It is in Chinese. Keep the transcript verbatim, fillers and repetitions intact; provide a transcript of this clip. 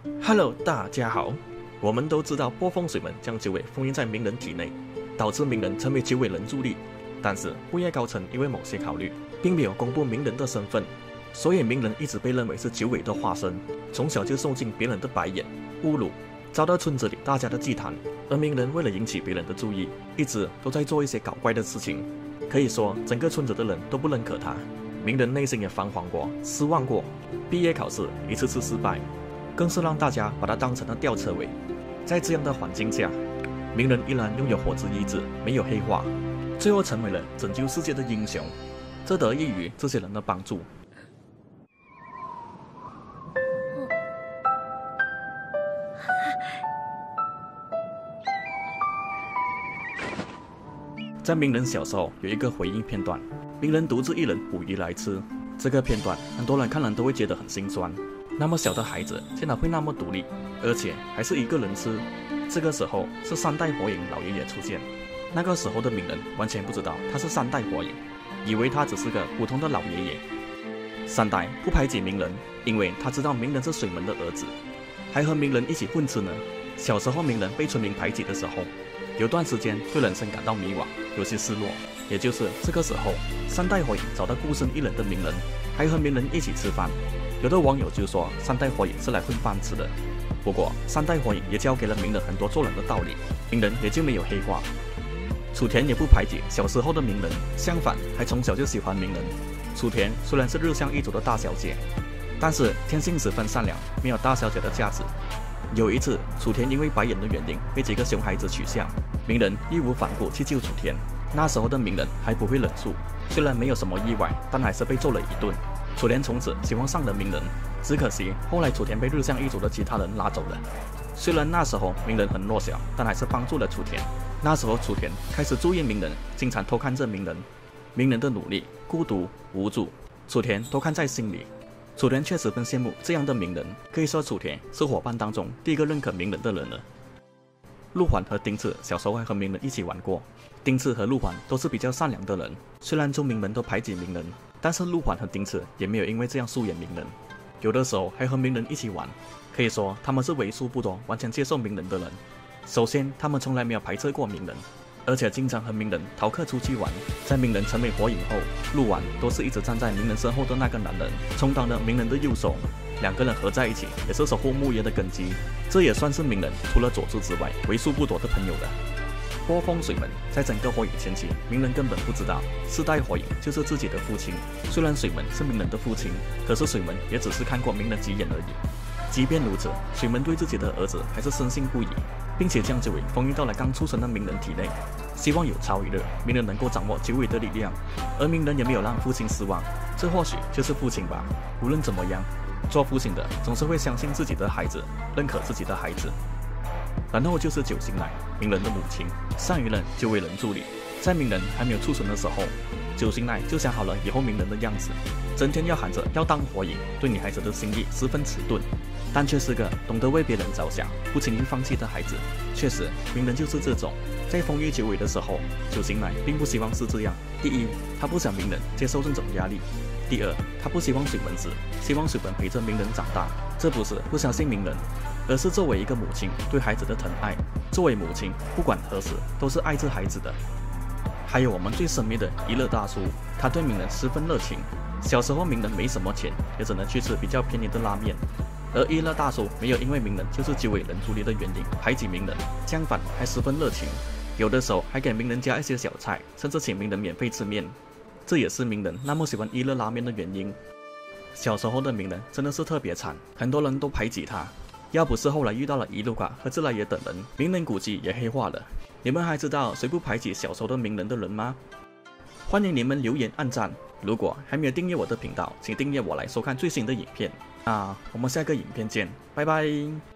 Hello， 大家好。我们都知道波风水门将九尾封印在名人体内，导致名人成为九尾人助力。但是物业高层因为某些考虑，并没有公布名人的身份，所以名人一直被认为是九尾的化身，从小就受尽别人的白眼、侮辱，遭到村子里大家的忌惮。而名人为了引起别人的注意，一直都在做一些搞怪的事情，可以说整个村子的人都不认可他。名人内心也彷徨过、失望过，毕业考试一次次失败，更是让大家把他当成了吊车尾。在这样的环境下，名人依然拥有火之意志，没有黑化，最后成为了拯救世界的英雄。这得益于这些人的帮助。在名人小时候有一个回忆片段，名人独自一人捕鱼来吃。这个片段很多人看了都会觉得很心酸。那么小的孩子竟然会那么独立，而且还是一个人吃。这个时候是三代火影老爷爷出现。那个时候的名人完全不知道他是三代火影，以为他只是个普通的老爷爷。三代不排挤名人，因为他知道名人是水门的儿子，还和名人一起混吃呢。小时候名人被村民排挤的时候，有段时间对人生感到迷惘，有些失落。也就是这个时候，三代火影找到孤身一人的名人，还和名人一起吃饭。有的网友就说三代火影是来混饭吃的。不过三代火影也教给了名人很多做人的道理，名人也就没有黑化。楚田也不排挤小时候的名人，相反还从小就喜欢名人。楚田虽然是日向一族的大小姐，但是天性十分善良，没有大小姐的架子。有一次，楚田因为白眼的原因被几个熊孩子取笑，名人义无反顾去救楚田。那时候的名人还不会忍术，虽然没有什么意外，但还是被揍了一顿。楚田从此喜欢上了名人，只可惜后来楚田被日向一族的其他人拉走了。虽然那时候名人很弱小，但还是帮助了楚田。那时候楚田开始注意名人，经常偷看着名人。名人的努力、孤独、无助，楚田都看在心里。楚田却十分羡慕这样的名人，可以说楚田是伙伴当中第一个认可名人的人了。鹿环和丁次小时候还和名人一起玩过。丁次和鹿环都是比较善良的人，虽然村民们都排挤名人，但是鹿环和丁次也没有因为这样疏远名人，有的时候还和名人一起玩。可以说他们是为数不多完全接受名人的人。首先，他们从来没有排斥过名人，而且经常和名人逃课出去玩。在名人成为火影后，鹿丸都是一直站在名人身后的那个男人，充当了名人的右手。两个人合在一起，也是守护木叶的根基。这也算是名人除了佐助之外为数不多的朋友了。波风水门在整个火影前期，鸣人根本不知道四代火影就是自己的父亲。虽然水门是鸣人的父亲，可是水门也只是看过鸣人几眼而已。即便如此，水门对自己的儿子还是深信不疑，并且将九尾封印到了刚出生的鸣人体内，希望有朝一日鸣人能够掌握九尾的力量。而鸣人也没有让父亲失望，这或许就是父亲吧。无论怎么样，做父亲的总是会相信自己的孩子，认可自己的孩子。然后就是九星奶，鸣人的母亲，上一任九尾人助理。在鸣人还没有出生的时候，九星奶就想好了以后鸣人的样子，整天要喊着要当火影，对女孩子的心意十分迟钝，但却是个懂得为别人着想、不轻易放弃的孩子。确实，鸣人就是这种。在封印九尾的时候，九星奶并不希望是这样。第一，他不想鸣人接受这种压力；第二，他不希望水门死，希望水门陪着鸣人长大。这不是不相信鸣人，而是作为一个母亲对孩子的疼爱。作为母亲，不管何时都是爱着孩子的。还有我们最神秘的一乐大叔，他对鸣人十分热情。小时候鸣人没什么钱，也只能去吃比较便宜的拉面，而一乐大叔没有因为鸣人就是九尾人助力的原因排挤鸣人，相反还十分热情，有的时候还给鸣人加一些小菜，甚至请鸣人免费吃面。这也是鸣人那么喜欢一乐拉面的原因。小时候的鸣人真的是特别惨，很多人都排挤他。要不是后来遇到了伊鲁卡和自来也等人，鸣人估计也黑化了。你们还知道谁不排挤小时候的鸣人的人吗？欢迎你们留言按赞。如果还没有订阅我的频道，请订阅我来收看最新的影片。那我们下个影片见，拜拜。